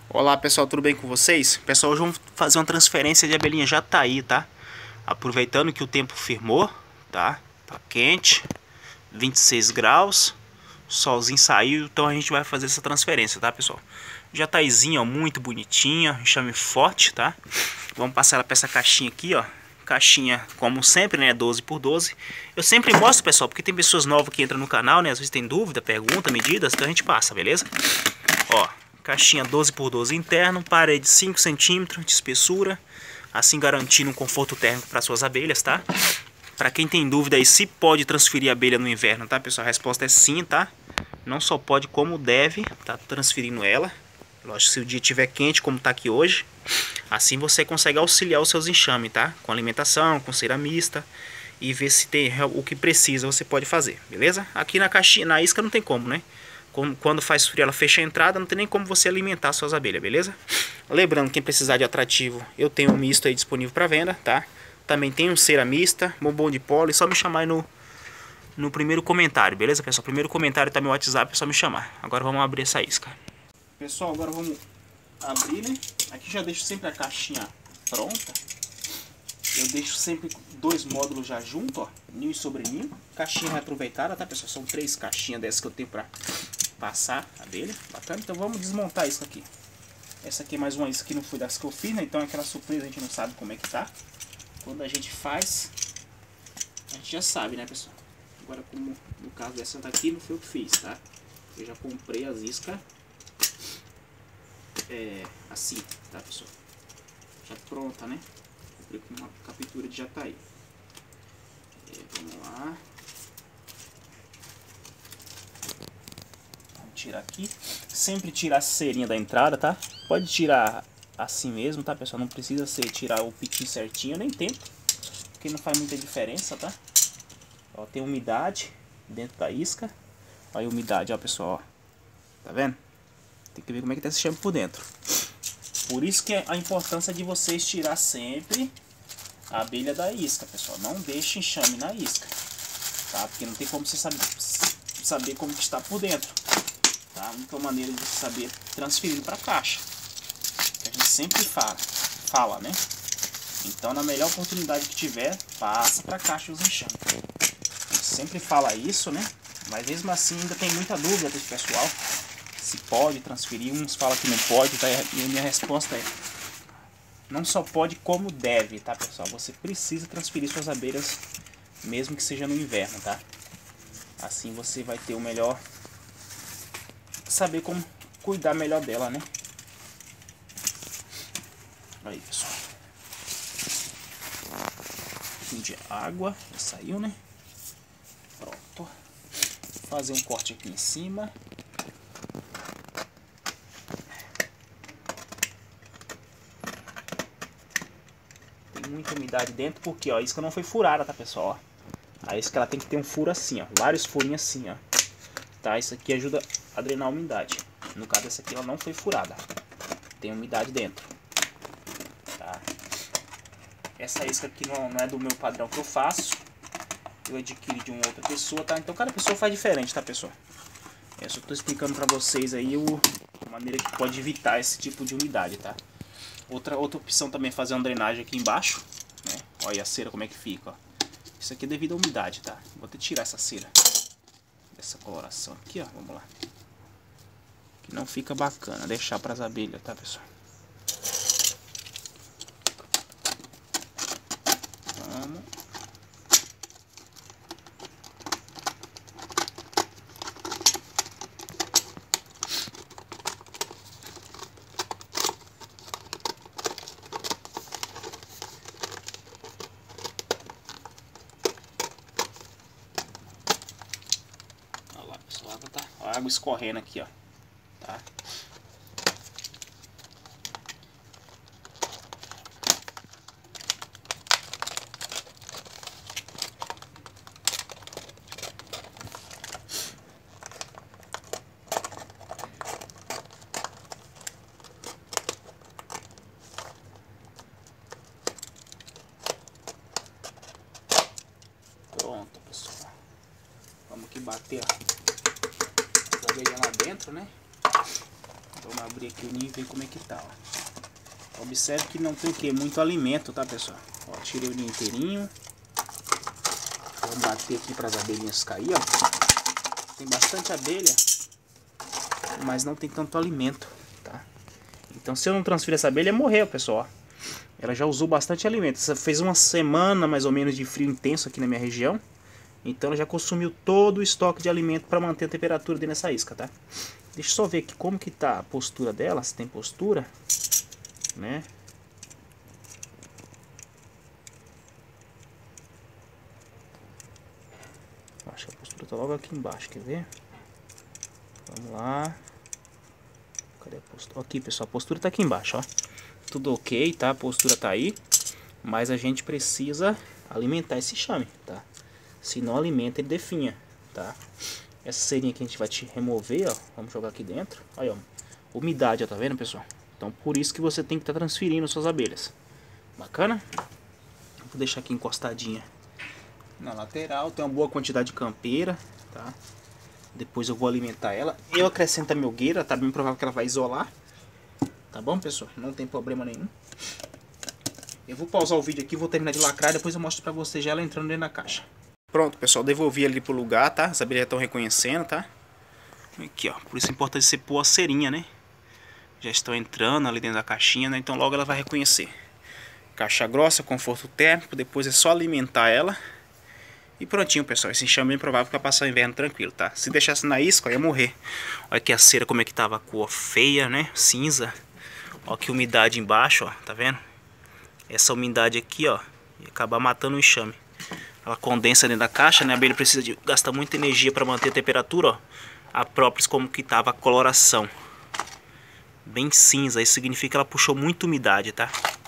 Olá pessoal, tudo bem com vocês? Pessoal, hoje vamos fazer uma transferência de abelhinha Jataí, tá? Aproveitando que o tempo firmou, tá? Tá quente, 26 graus, solzinho saiu, então a gente vai fazer essa transferência, tá pessoal? Jataizinha, ó, muito bonitinha, enxame forte, tá? Vamos passar ela para essa caixinha aqui, ó. Caixinha, como sempre, né, 12 por 12. Eu sempre mostro, pessoal, porque tem pessoas novas que entram no canal, né? Às vezes tem dúvida, pergunta, medidas, então a gente passa, beleza? Ó, caixinha 12 por 12 interno, parede 5 centímetros de espessura, assim garantindo um conforto térmico para suas abelhas, tá? Para quem tem dúvida aí se pode transferir a abelha no inverno, tá pessoal? A resposta é sim, tá? Não só pode, como deve, tá transferindo ela. Lógico, se o dia estiver quente, como tá aqui hoje, assim você consegue auxiliar os seus enxames, tá? Com alimentação, com cera mista, e ver se tem o que precisa, você pode fazer, beleza? Aqui na caixinha, na isca não tem como, né? Quando faz frio, ela fecha a entrada, não tem nem como você alimentar suas abelhas, beleza? Lembrando, quem precisar de atrativo, eu tenho um misto aí disponível para venda, tá? Também tem um cera mista, bombom de pólen, só me chamar aí no primeiro comentário, beleza, pessoal? Primeiro comentário tá meu WhatsApp, é só me chamar. Agora vamos abrir essa isca. Pessoal, agora vamos abrir, né? Aqui já deixo sempre a caixinha pronta. Eu deixo sempre dois módulos já junto, ó, ninho e sobreninho. Caixinha reaproveitada, tá pessoal? São 3 caixinhas dessas que eu tenho pra passar a abelha. Bacana? Então vamos desmontar isso aqui. Essa aqui é mais uma isca que não foi das que eu fiz, né? Então é aquela surpresa, a gente não sabe como é que tá. Quando a gente faz, a gente já sabe, né pessoal? Agora, como no caso dessa daqui, não foi eu que fiz, tá? Eu já comprei as iscas assim, tá pessoal? Já pronta, né? Comprei com uma captura de Jataí. Vamos lá. Vamos tirar aqui. Sempre tirar a cerinha da entrada, tá? Pode tirar assim mesmo, tá pessoal? Não precisa ser tirar o pitinho certinho, eu nem tento, porque não faz muita diferença, tá? Ó, tem umidade dentro da isca. Olha a umidade, ó pessoal, ó. Tá vendo? Tem que ver como é que tá esse enxame por dentro. Por isso que é a importância de vocês tirar sempre a abelha da isca, pessoal. Não deixe enxame na isca, tá? Porque não tem como você saber como que está por dentro, tá? A única maneira de você saber é transferindo para a caixa, que a gente sempre fala, né? Então, na melhor oportunidade que tiver, passa para a caixa os enxames. A gente sempre fala isso, né? Mas mesmo assim ainda tem muita dúvida desse pessoal se pode transferir. Uns falam que não pode, tá? E a minha resposta é: não só pode, como deve, tá pessoal? Você precisa transferir suas abelhas, mesmo que seja no inverno, tá? Assim você vai ter o melhor, saber como cuidar melhor dela, né? Aí pessoal, um pouquinho de água, já saiu, né? Pronto. Fazer um corte aqui em cima. Muita umidade dentro, porque ó, a isca não foi furada, tá pessoal? Ó. A isca ela tem que ter um furo assim, ó, vários furinhos assim, ó. Tá? Isso aqui ajuda a drenar a umidade. No caso dessa aqui ela não foi furada, tem umidade dentro, tá? Essa isca aqui não é do meu padrão que eu faço, eu adquiri de uma outra pessoa, tá? Então cada pessoa faz diferente, tá pessoal? Eu só tô explicando pra vocês aí a maneira que pode evitar esse tipo de umidade, tá? Outra opção também é fazer uma drenagem aqui embaixo, né? Olha a cera como é que fica, ó. Isso aqui é devido à umidade, tá? Vou ter que tirar essa cera dessa coloração aqui, ó. Vamos lá. Que não fica bacana deixar para as abelhas, tá pessoal? Vamos. A água escorrendo aqui, ó, tá? Pronto, pessoal. Vamos aqui bater as abelhas lá dentro, né? Vamos abrir aqui o ninho e ver como é que tá, ó. Observe que não tem o que? Muito alimento, tá, pessoal? Ó, tirei o ninho inteirinho. Vamos bater aqui para as abelhinhas cair, ó. Tem bastante abelha, mas não tem tanto alimento, tá? Então se eu não transferir essa abelha, morreu, pessoal, ó. Ela já usou bastante alimento. Fez uma semana mais ou menos de frio intenso aqui na minha região. Então ela já consumiu todo o estoque de alimento para manter a temperatura dentro dessa isca, tá? Deixa eu só ver aqui como que tá a postura dela, se tem postura, né? Acho que a postura tá logo aqui embaixo, quer ver? Vamos lá. Cadê a postura? Aqui, pessoal, a postura tá aqui embaixo, ó. Tudo ok, tá? A postura tá aí. Mas a gente precisa alimentar esse enxame, tá? Se não alimenta, ele definha, tá? Essa cerinha aqui a gente vai te remover, ó. Vamos jogar aqui dentro. Aí, ó. Umidade, ó, tá vendo, pessoal? Então, por isso que você tem que estar transferindo suas abelhas. Bacana? Vou deixar aqui encostadinha na lateral. Tem uma boa quantidade de campeira, tá? Depois eu vou alimentar ela. Eu acrescento a melgueira, tá bem provável que ela vai isolar. Tá bom, pessoal? Não tem problema nenhum. Eu vou pausar o vídeo aqui, vou terminar de lacrar, depois eu mostro pra vocês já ela entrando dentro da caixa. Pronto, pessoal, devolvi ali pro lugar, tá? As abelhas estão reconhecendo, tá? Aqui, ó. Por isso é importante você pôr a cerinha, né? Já estão entrando ali dentro da caixinha, né? Então logo ela vai reconhecer. Caixa grossa, conforto térmico, depois é só alimentar ela. E prontinho, pessoal. Esse enxame é bem provável que vai passar o inverno tranquilo, tá? Se deixasse na isca, ia morrer. Olha aqui a cera como é que tava a cor feia, né? Cinza. Olha que umidade embaixo, ó. Tá vendo? Essa umidade aqui, ó, ia acabar matando o enxame. Ela condensa dentro da caixa, né? A abelha precisa de gastar muita energia para manter a temperatura, ó. A própria como que tava a coloração. Bem cinza, isso significa que ela puxou muita umidade, tá?